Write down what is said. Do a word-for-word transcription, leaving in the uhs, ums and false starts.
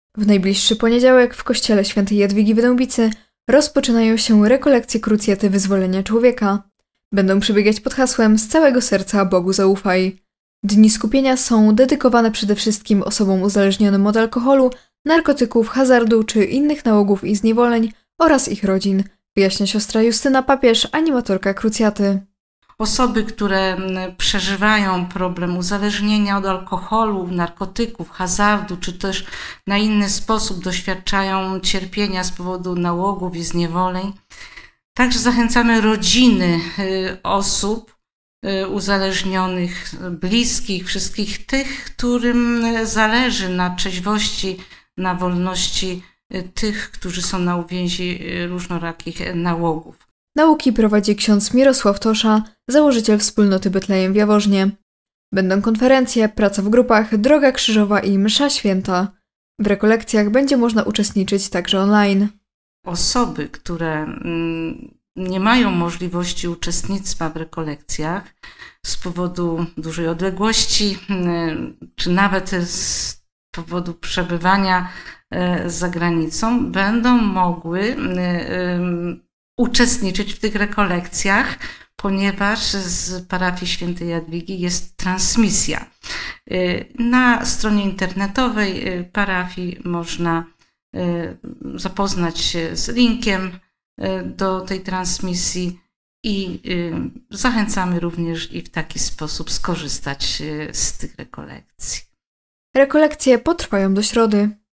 W najbliższy poniedziałek w kościele świętej Jadwigi w Dębicy rozpoczynają się rekolekcje krucjaty wyzwolenia człowieka. Będą przebiegać pod hasłem „Z całego serca Bogu zaufaj”. Dni skupienia są dedykowane przede wszystkim osobom uzależnionym od alkoholu, narkotyków, hazardu czy innych nałogów i zniewoleń oraz ich rodzin, wyjaśnia siostra Justyna Papież, animatorka krucjaty. Osoby, które przeżywają problem uzależnienia od alkoholu, narkotyków, hazardu, czy też na inny sposób doświadczają cierpienia z powodu nałogów i zniewoleń. Także zachęcamy rodziny osób uzależnionych, bliskich, wszystkich tych, którym zależy na trzeźwości, na wolności tych, którzy są na uwięzi różnorakich nałogów. Nauki prowadzi ksiądz Mirosław Tosza, założyciel wspólnoty Betlejem w Jaworznie. Będą konferencje, praca w grupach, droga krzyżowa i msza święta. W rekolekcjach będzie można uczestniczyć także online. Osoby, które nie mają możliwości uczestnictwa w rekolekcjach z powodu dużej odległości, czy nawet z powodu przebywania za granicą, będą mogły uczestniczyć w tych rekolekcjach, ponieważ z parafii świętej Jadwigi jest transmisja. Na stronie internetowej parafii można zapoznać się z linkiem do tej transmisji i zachęcamy również i w taki sposób skorzystać z tych rekolekcji. Rekolekcje potrwają do środy.